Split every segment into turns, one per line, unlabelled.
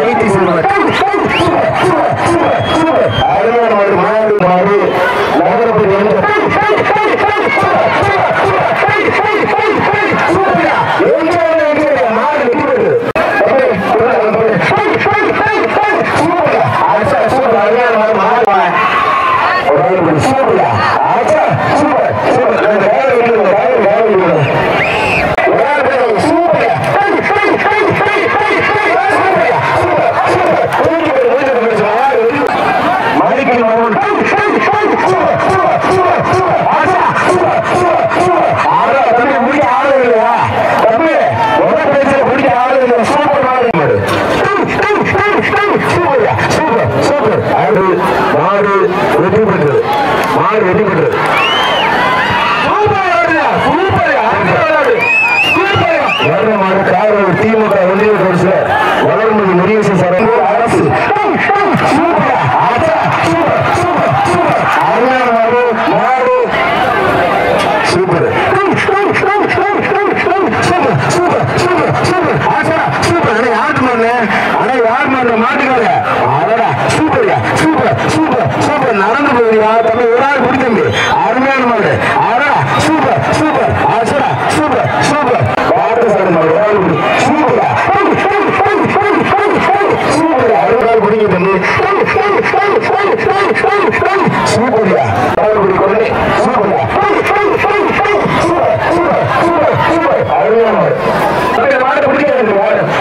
வைத்தி சொல்லுவார். அருமையான மாடு மாடு நகரப்படி திமுக ஒன்றிய வளர்மதி முருகேசன் சார் அரசு சூப்பர் மாட்டுக்கார சூப்பர் சூப்பர் சூப்பர் சூப்பர் நடந்து போகுதியா தம்பி ஒரு ஆள் பிடித்தம்பி அருமையான மாடு ஆடா சூப்பர் சூப்பர் ஆசரா சூப்பர் சூப்பர் பாட்டு சார் சூப்பரா சூப்பர் அருமையாக பிடிக்க தம்பி சூப்பரியா கொண்டு சூப்பரியா அருமையான மாடு பிடிக்காது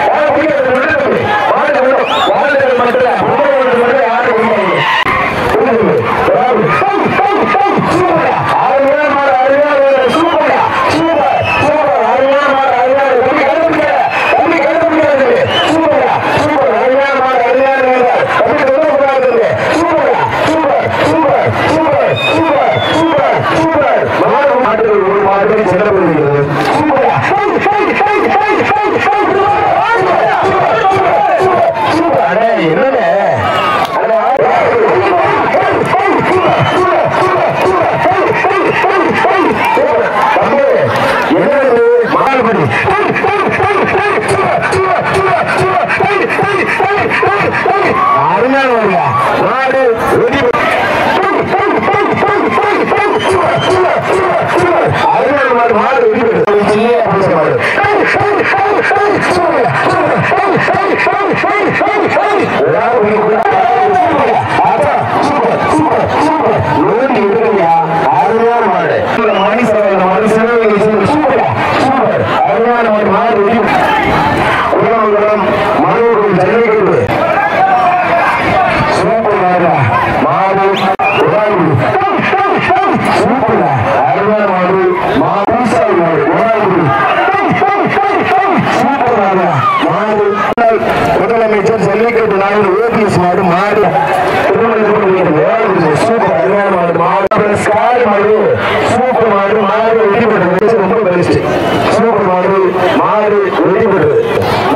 முதலமைச்சர் ஜல்லிக்கட்டு நாடு ஓபிஎஸ் மாடு மாடு சூப்பர் மாடு மாடு வெற்றி பெற்றது ரொம்ப பெஸ்ட் சூப்பர் மாடு மாடு வெற்றி பெற்றது